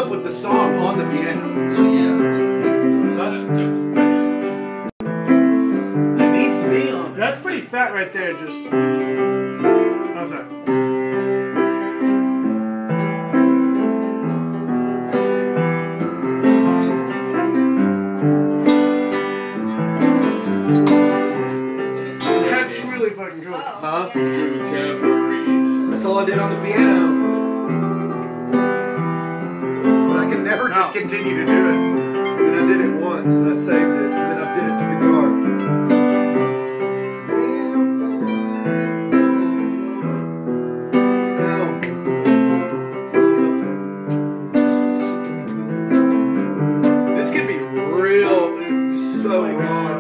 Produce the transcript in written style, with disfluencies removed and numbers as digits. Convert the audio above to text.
up with the song on the piano. Oh yeah, it's totally It needs to be on. That's pretty fat right there. Just how's that? That's really fucking cool. Huh? true. That's all I did on the piano. But I can never just continue to do it. Then I did it once, and I saved it, and then I did it to guitar. This could be real, so wrong.